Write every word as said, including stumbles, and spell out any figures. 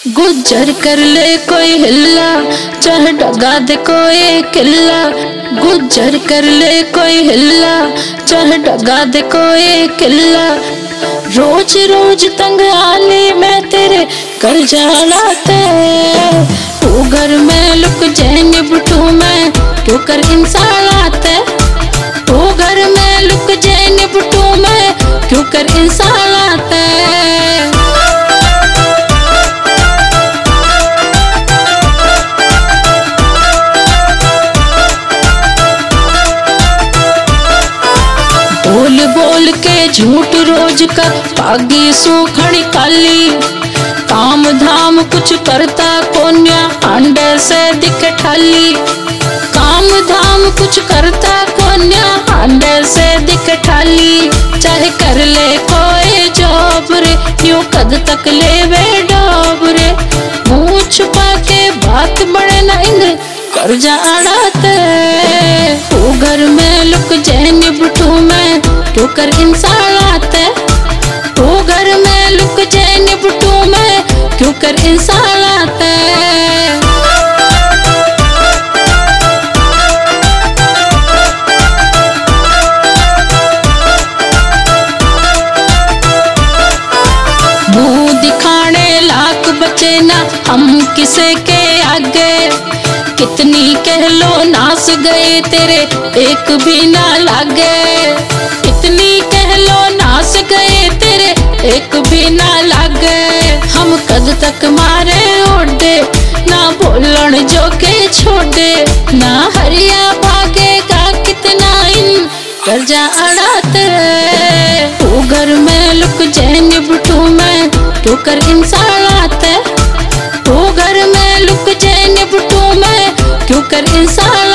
गुजर कर ले कोई हिल्ला, चाहे डगा दे कोई किल्ला। गुजर कर ले कोई हिल्ला, चाहे डगा दे कोई किल्ला। रोज रोज तंग आली मैं तेरे कर जालाते, तू घर में लुक जाएंगे बुटू में क्यों कर इंसान आते। तू घर में लुक जाएंगे बुटू में क्यों कर इंसान आते। बोल बोल के झूठ रोज का पागी सूखड़ी काली। काम धाम कुछ करता कोन्या अंडे से दिखे ठाली। काम धाम कुछ करता कोन्या अंडे से दिखे ठाली। चाहे कर ले कोई जॉब रे यूं कद तक ले वे डॉब रे। मुँह छुपा के बात बड़े ना इंग कर जा अड़ाते। तू घर में लुक जाएंगे बुटू में क्यों कर इंसान आते। तू घर में लुक जाएंगे बुटू में क्यों कर इंसान आते। मुंह दिखाने लाख बचे ना हम किसे के आगे। कितनी कह लो नास गए तेरे एक भी ना लागे। कितनी कह लो नास गए तेरे एक भी ना लागे। हम कद तक मारे ओढ़े ना बोलन जो के छोड़े। ना हरिया भागेगा कितना इन कर जा अड़ाते। तू घर में लुक जाएंगे बुटू में क्यों कर इंसान आते। तू घर में लुक जाएंगे बुटू में क्यों कर इंसान